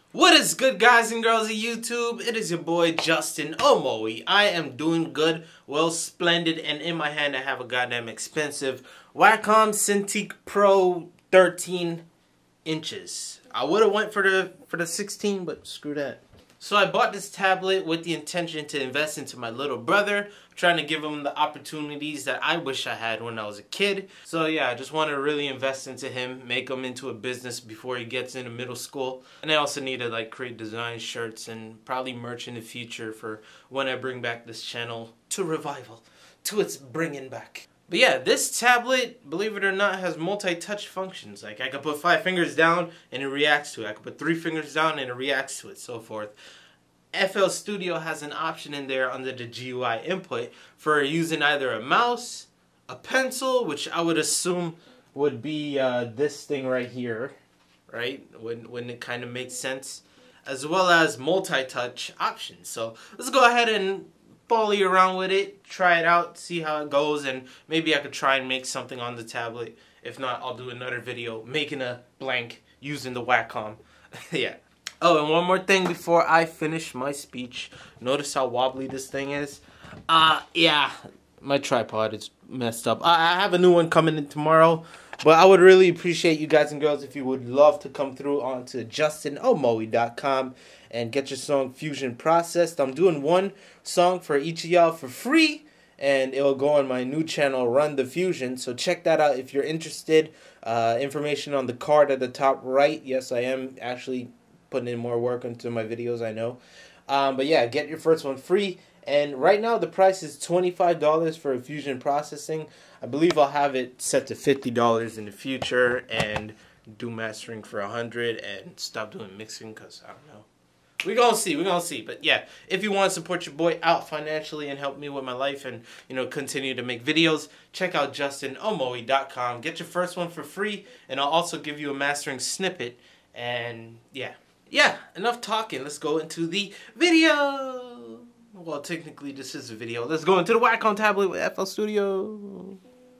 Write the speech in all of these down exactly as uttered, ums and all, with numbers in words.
What is good, guys and girls of YouTube? It is your boy Justin Omoi. I am doing good, well, splendid, and in my hand I have a goddamn expensive Wacom Cintiq Pro thirteen inches. I would have went for the for the sixteen, but screw that. So I bought this tablet with the intention to invest into my little brother, trying to give him the opportunities that I wish I had when I was a kid. So yeah, I just want to really invest into him, make him into a business before he gets into middle school. And I also need to like create design shirts and probably merch in the future for when I bring back this channel to revival, to its bringing back. But yeah, this tablet, believe it or not, has multi-touch functions. Like I could put five fingers down and it reacts to it. I could put three fingers down and it reacts to it, so forth. F L Studio has an option in there under the G U I input for using either a mouse, a pencil, which I would assume would be uh, this thing right here, right? When, when it kind of makes sense, as well as multi-touch options. So let's go ahead and folly around with it, try it out, see how it goes, and maybe I could try and make something on the tablet. If not, I'll do another video making a blank using the Wacom. Yeah. Oh, and one more thing before I finish my speech. Notice how wobbly this thing is? Uh, yeah, my tripod is messed up. I, I have a new one coming in tomorrow, but I would really appreciate you guys and girls if you would love to come through onto justin omoi dot com and get your song Fusion processed. I'm doing one song for each of y'all for free, and it'll go on my new channel, Run the Fusion. So check that out if you're interested. Uh, information on the card at the top right. Yes, I am actually putting in more work into my videos, I know. Um, but yeah, get your first one free. And right now the price is twenty-five dollars for a Fusion processing. I believe I'll have it set to fifty dollars in the future and do mastering for one hundred dollars and stop doing mixing because I don't know. We're going to see. We're going to see. But yeah, if you want to support your boy out financially and help me with my life and, you know, continue to make videos, check out justin omoi dot com. Get your first one for free, and I'll also give you a mastering snippet. And yeah. Yeah, enough talking. Let's go into the video. Well, technically this is a video. Let's go into the Wacom tablet with F L Studio.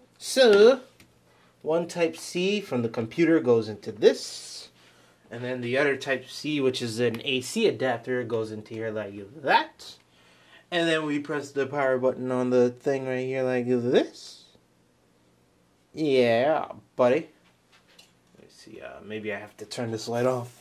So, one type C from the computer goes into this. And then the other type C, which is an A C adapter, goes into here like that. And then we press the power button on the thing right here like this. Yeah, buddy. Let's see, uh, maybe I have to turn this light off.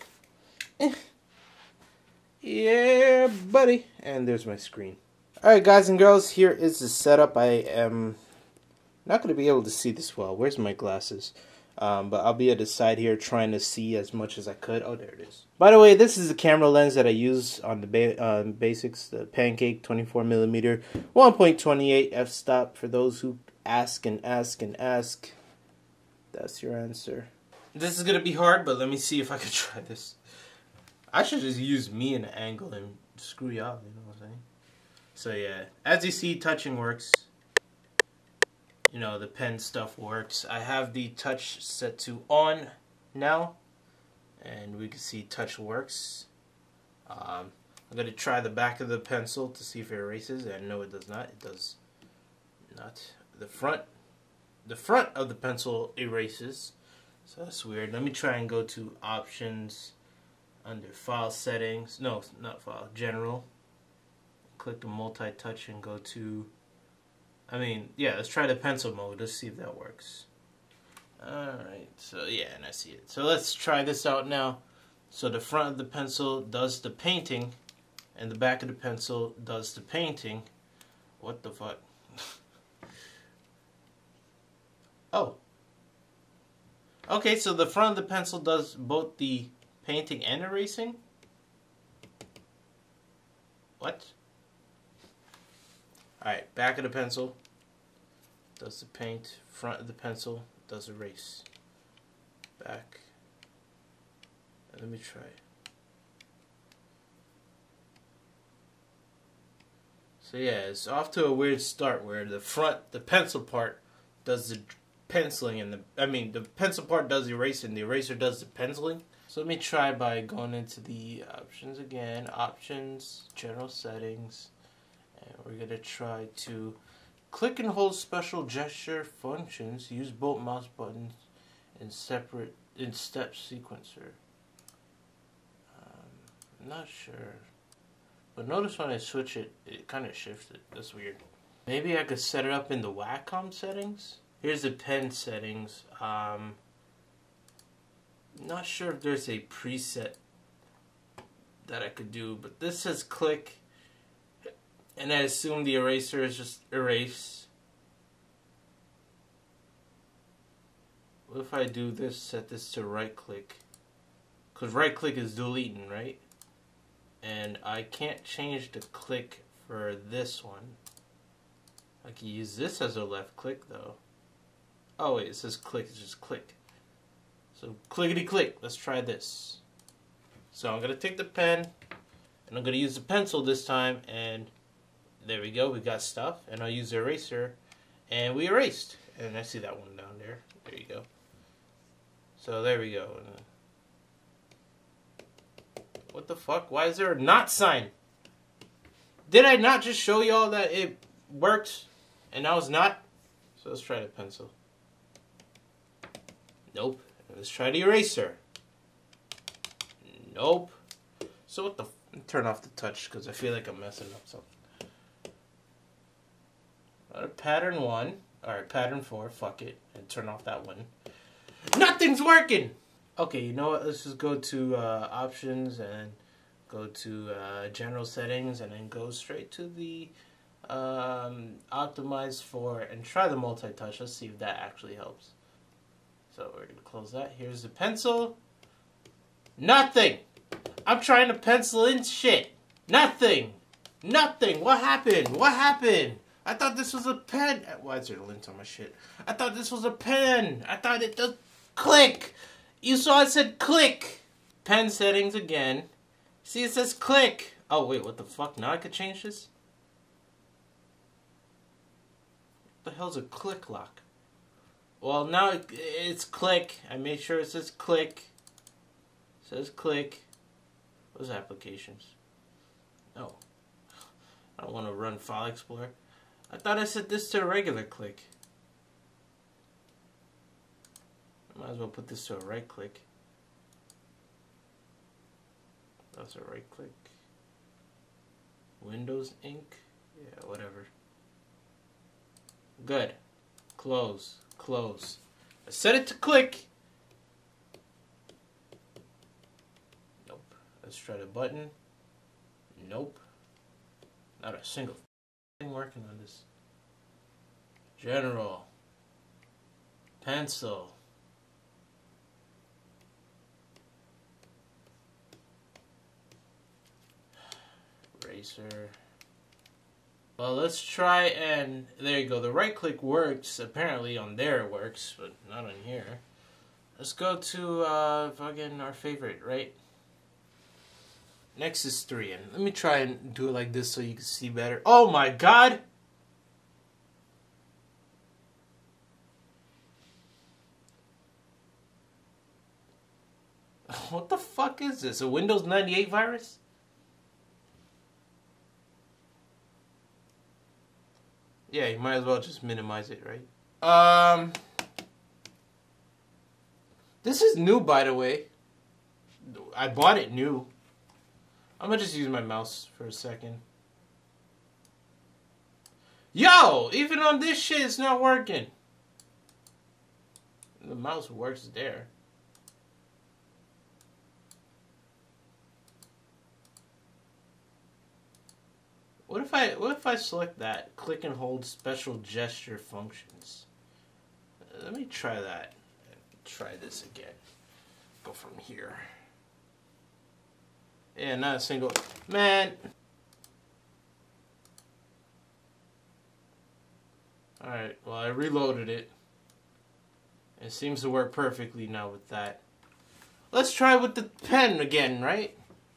Yeah, buddy. And there's my screen. Alright, guys and girls, here is the setup. I am not going to be able to see this well. Where's my glasses? Um, but I'll be at the side here trying to see as much as I could. Oh, there it is. By the way, this is the camera lens that I use on the ba uh, basics, the Pancake twenty-four millimeter, one point two eight f-stop. For those who ask and ask and ask, that's your answer. This is going to be hard, but let me see if I can try this. I should just use me in the angle and screw y'all, you know what I'm saying? So yeah, as you see, touching works. You know, the pen stuff works. I have the touch set to on now, and we can see touch works. Um, I'm going to try the back of the pencil to see if it erases, and no, it does not. It does not. The front, the front of the pencil erases, so that's weird. Let me try and go to options. Under file settings, no, not file, general. Click the multi-touch and go to, I mean, yeah, let's try the pencil mode. Let's see if that works. Alright, so yeah, and I see it. So let's try this out now. So the front of the pencil does the painting, and the back of the pencil does the painting. What the fuck? Oh. Okay, so the front of the pencil does both the painting and erasing? What? Alright, back of the pencil does the paint, front of the pencil does erase. Back. And let me try. So yeah, it's off to a weird start where the front, the pencil part does the penciling and the, I mean, the pencil part does the erasing, the eraser does the penciling. So let me try by going into the options again, options, general settings, and we're going to try to click and hold special gesture functions, use both mouse buttons in separate, in step sequencer. Um, I'm not sure. But notice when I switch it, it kind of shifted. That's weird. Maybe I could set it up in the Wacom settings. Here's the pen settings. Um, not sure if there's a preset that I could do, but this says click, and I assume the eraser is just erase. What if I do this, set this to right click? Because right click is deleting, right? And I can't change the click for this one. I can use this as a left click though. Oh wait, it says click, it's just click. So clickety click, let's try this. So I'm going to take the pen, and I'm going to use the pencil this time, and there we go, we got stuff. And I'll use the eraser, and we erased. And I see that one down there. There you go. So there we go. What the fuck? Why is there a not sign? Did I not just show y'all that it worked and now it's not? So let's try the pencil. Nope. Let's try the eraser. Nope. So what the f turn off the touch because I feel like I'm messing up something. Alright, pattern one. Alright, pattern four. Fuck it. And turn off that one. Nothing's working! Okay, you know what? Let's just go to uh, options and go to uh, general settings and then go straight to the um, optimize for and try the multi-touch. Let's see if that actually helps. So we're going to close that. Here's the pencil. Nothing! I'm trying to pencil in shit. Nothing! Nothing! What happened? What happened? I thought this was a pen. Why is there a lint on my shit? I thought this was a pen. I thought it does click. You saw it said click. Pen settings again. See, it says click. Oh, wait, what the fuck? Now I could change this? What the hell's a click lock? Well, now it, it's click. I made sure it says click. It says click. Those applications. No. I don't want to run File Explorer. I thought I set this to a regular click. I might as well put this to a right click. That's a right click. Windows ink. Yeah, whatever. Good. Close. Close. I set it to click. Nope. Let's try the button. Nope. Not a single thing working on this. General. Pencil. Eraser. Well, let's try and there you go. The right click works. Apparently on there it works, but not on here. Let's go to uh, fucking our favorite, right? Nexus three, and let me try and do it like this so you can see better. Oh my god! What the fuck is this? A Windows ninety-eight virus? Yeah, you might as well just minimize it, right? Um, this is new, by the way. I bought it new. I'm gonna just use my mouse for a second. Yo! Even on this shit, it's not working. The mouse works there. What if I what if I select that? Click and hold special gesture functions. Uh, let me try that. Try this again. Go from here. Yeah, not a single man. Alright, well I reloaded it. It seems to work perfectly now with that. Let's try with the pen again, right?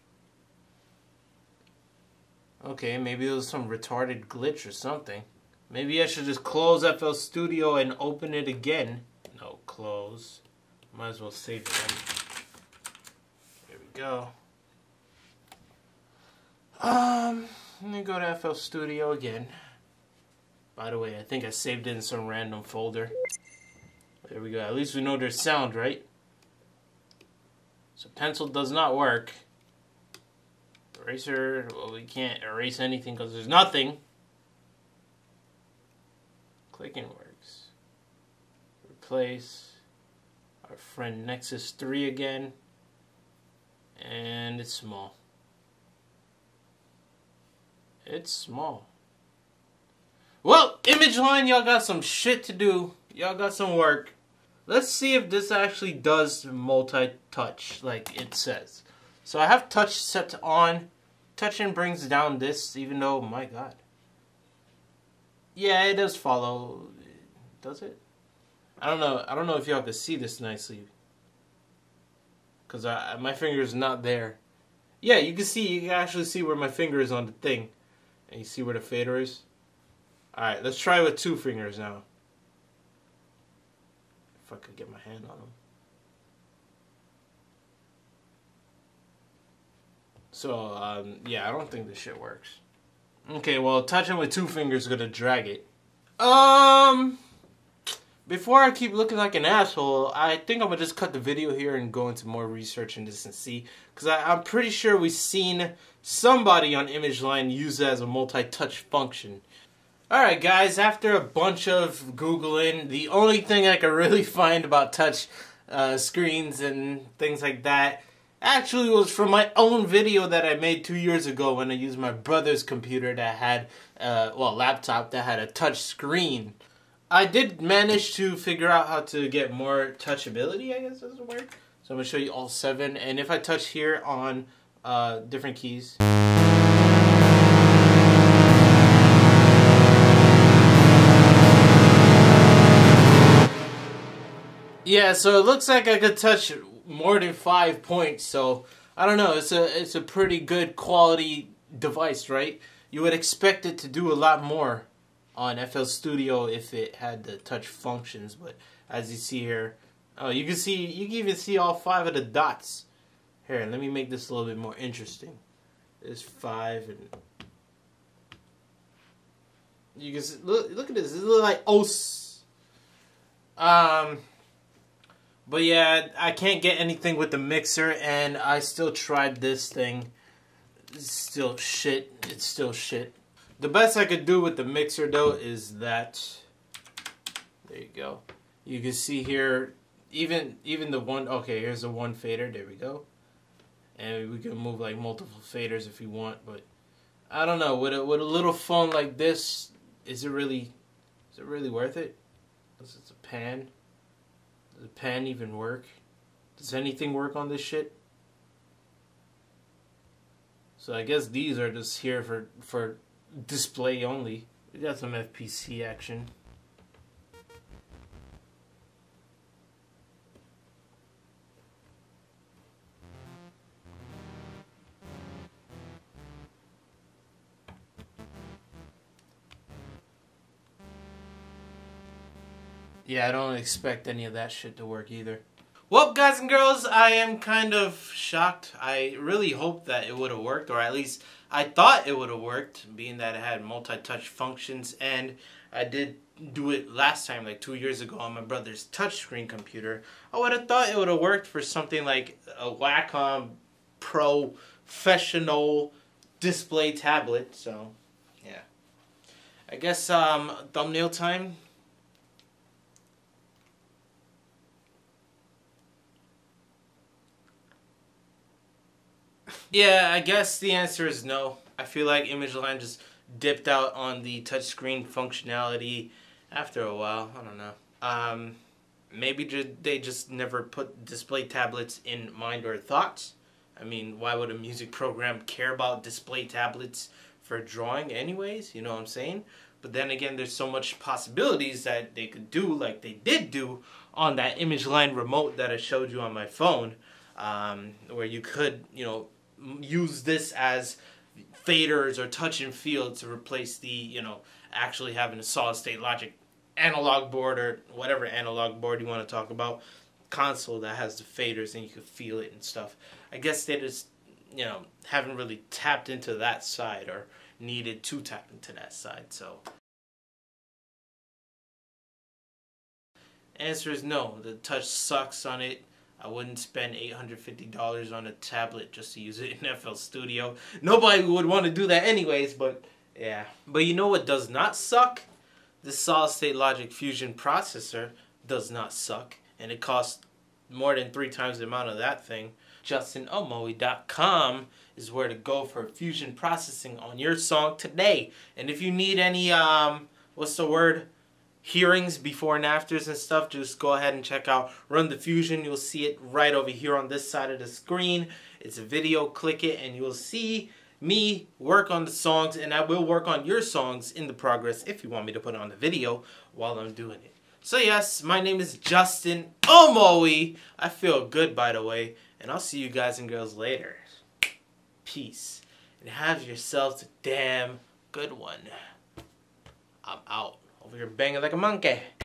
Okay, maybe it was some retarded glitch or something. Maybe I should just close F L Studio and open it again. No, close. Might as well save it. Here we go. Um, let me go to F L Studio again. By the way, I think I saved it in some random folder. There we go. At least we know there's sound, right? So pencil does not work. Eraser, well, we can't erase anything because there's nothing. Clicking works. Replace. Our friend Nexus three again. And it's small. It's small. Well, image line, y'all got some shit to do. Y'all got some work. Let's see if this actually does multi-touch like it says. So I have touch set on. Touching brings down this, even though, my god. Yeah, it does follow. Does it? I don't know. I don't know if y'all can see this nicely. Because I, my finger is not there. Yeah, you can see, you can actually see where my finger is on the thing. And you see where the fader is. Alright, let's try with two fingers now. If I could get my hand on them. So, um, yeah, I don't think this shit works. Okay, well, touching with two fingers is gonna drag it. Um, before I keep looking like an asshole, I think I'm gonna just cut the video here and go into more research in this and see. Because I'm pretty sure we've seen somebody on ImageLine use it as a multi-touch function. Alright guys, after a bunch of Googling, the only thing I could really find about touch uh, screens and things like that actually was from my own video that I made two years ago when I used my brother's computer that had, uh, well, laptop that had a touch screen. I did manage to figure out how to get more touchability, I guess is the word. So I'm going to show you all seven, and if I touch here on uh, different keys. Yeah, so it looks like I could touch more than five points, so I don't know, it's a it's a pretty good quality device, right? You would expect it to do a lot more on F L Studio if it had the touch functions, but as you see here, oh, you can see, you can even see all five of the dots. Here, let me make this a little bit more interesting. There's five, and you can see, look, look at this, it looks like O S. Um... But yeah, I can't get anything with the mixer, and I still tried this thing. It's still shit. It's still shit. The best I could do with the mixer, though, is that... There you go. You can see here, even even the one... Okay, here's the one fader. There we go. And we can move, like, multiple faders if you want, but... I don't know. With a, with a little phone like this, is it really... Is it really worth it? This is a pan. Does the pen even work? Does anything work on this shit? So I guess these are just here for, for display only. We got some F P C action. Yeah, I don't expect any of that shit to work either. Well, guys and girls, I am kind of shocked. I really hoped that it would have worked, or at least I thought it would have worked, being that it had multi-touch functions, and I did do it last time, like two years ago, on my brother's touchscreen computer. I would have thought it would have worked for something like a Wacom professional display tablet, so yeah. I guess um, thumbnail time. Yeah, I guess the answer is no. I feel like ImageLine just dipped out on the touchscreen functionality after a while. I don't know. Um, maybe they just never put display tablets in mind or thoughts. I mean, why would a music program care about display tablets for drawing anyways? You know what I'm saying? But then again, there's so much possibilities that they could do, like they did do on that ImageLine remote that I showed you on my phone, um, where you could, you know, use this as faders or touch and feel to replace the, you know, actually having a solid state logic analog board or whatever analog board you want to talk about, console that has the faders and you can feel it and stuff. I guess they just, you know, haven't really tapped into that side or needed to tap into that side, so. Answer is no. The touch sucks on it. I wouldn't spend eight hundred fifty dollars on a tablet just to use it in F L Studio. Nobody would want to do that anyways, but yeah. But you know what does not suck? The solid state logic fusion processor does not suck. And it costs more than three times the amount of that thing. Justin Omoi dot com is where to go for fusion processing on your song today. And if you need any, um, what's the word? hearings, before and afters and stuff, just go ahead and check out Run the Fusion. You'll see it right over here on this side of the screen. It's a video. Click it and you'll see me work on the songs, and I will work on your songs in the progress if you want me to put on the video while I'm doing it. So yes, my name is Justin Omoi. I feel good, by the way, and I'll see you guys and girls later. Peace, and have yourselves a damn good one. I'm out. Over here banging like a monkey.